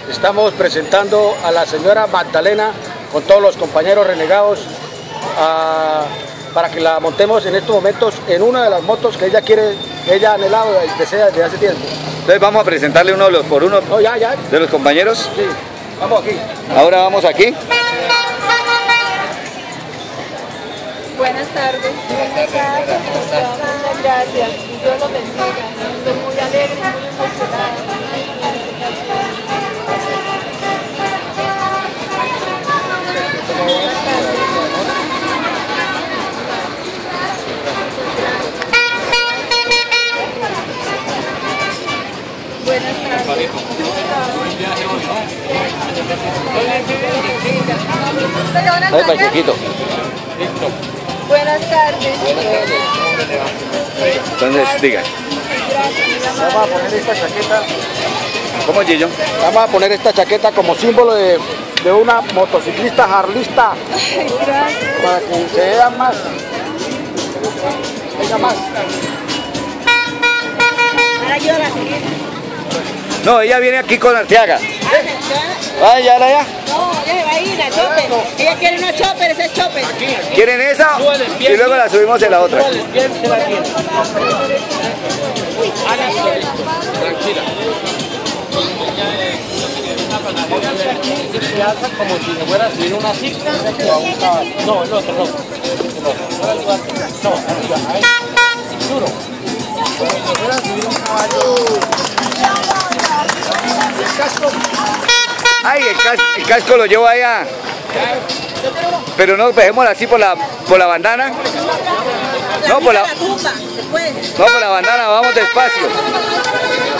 Estamos presentando a la señora Magdalena con todos los compañeros renegados para que la montemos en estos momentos en una de las motos que ella quiere, que ella ha anhelado y desea desde hace tiempo. Entonces vamos a presentarle uno por uno de los compañeros. Sí, vamos aquí. Ahora vamos aquí. Buenas tardes. Muchas gracias. Dios los bendiga. Estoy muy alegre, muy emocionada. Buenas tardes. Ahí para el chiquito. Buenas tardes. Entonces, diga. Vamos a poner esta chaqueta. ¿Cómo, Gillo? Vamos a poner esta chaqueta como símbolo de una motociclista jarlista. Para que se vea más. Venga más. No, ella viene aquí con Arteaga. Ah, ya, ya. No, ella se va a ir a chopper. Ella quiere una chopper, ese es chopper. ¿Quieren esa? Y luego la subimos en la otra. Tranquila. Se alza como si se fuera a subir una cicla o a un caballo. No, el otro, no. No, arriba, ahí. Duro. Como si fuera a subir un caballo. El casco. Ay, el casco lo llevo allá. Pero no, dejémosla así por la bandana. No, por la bandana, vamos despacio.